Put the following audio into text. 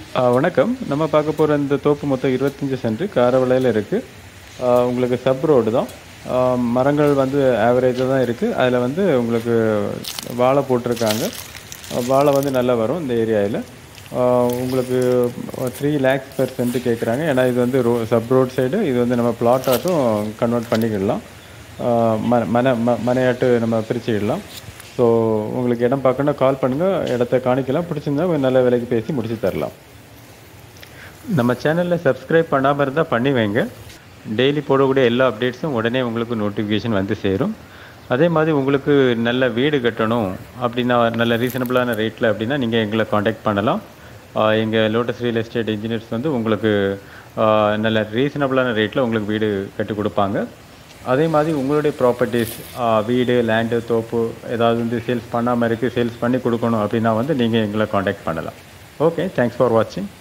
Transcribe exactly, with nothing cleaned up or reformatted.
வணக்கம். நம்ம பார்க்க போகிற இந்த தோப்பு மொத்தம் இருபத்தஞ்சி சென்ட் காரவிளையில் இருக்குது. உங்களுக்கு சப் ரோடு தான். மரங்கள் வந்து ஆவரேஜாக தான் இருக்குது. அதில் வந்து உங்களுக்கு வாழை போட்டிருக்காங்க. வாழை வந்து நல்லா வரும் இந்த ஏரியாவில். உங்களுக்கு த்ரீ லேக்ஸ் பெர் சென்ட் கேட்குறாங்க. ஏன்னா இது வந்து ரோ சப் ரோட் சைடு, இது வந்து நம்ம பிளாட்டாட்டும் கன்வெர்ட் பண்ணிக்கிடலாம். ம மன ம மனையாட்டு நம்ம பிரிச்சுக்கிடலாம். ஸோ உங்களுக்கு இடம் பார்க்கணுன்னா கால் பண்ணுங்கள், இடத்த காணிக்கலாம். பிடிச்சிருந்தா நல்ல விலைக்கு பேசி முடிச்சு தரலாம். நம்ம சேனலில் சப்ஸ்கிரைப் பண்ணாமல் இருந்தால் பண்ணி வைங்க. டெய்லி போடக்கூடிய எல்லா அப்டேட்ஸும் உடனே உங்களுக்கு நோட்டிஃபிகேஷன் வந்து சேரும். அதே மாதிரி உங்களுக்கு நல்ல வீடு கட்டணும் அப்படின்னா, நல்ல ரீசனபிளான ரேட்டில் அப்படின்னா நீங்கள் எங்களை காண்டாக்ட் பண்ணலாம். எங்கள் லோட்டஸ் ரியல் எஸ்டேட் இன்ஜினியர்ஸ் வந்து உங்களுக்கு நல்ல ரீசனபிளான ரேட்டில் உங்களுக்கு வீடு கட்டி கொடுப்பாங்க. அதே மாதிரி உங்களுடைய ப்ராப்பர்ட்டிஸ், வீடு, லேண்டு, தோப்பு ஏதாவது வந்து சேல்ஸ் பண்ணாமல் இருக்குது, சேல்ஸ் பண்ணி கொடுக்கணும் அப்படின்னா வந்து நீங்கள் எங்களை காண்டாக்ட் பண்ணலாம். ஓகே, தேங்க்ஸ் ஃபார் வாட்சிங்.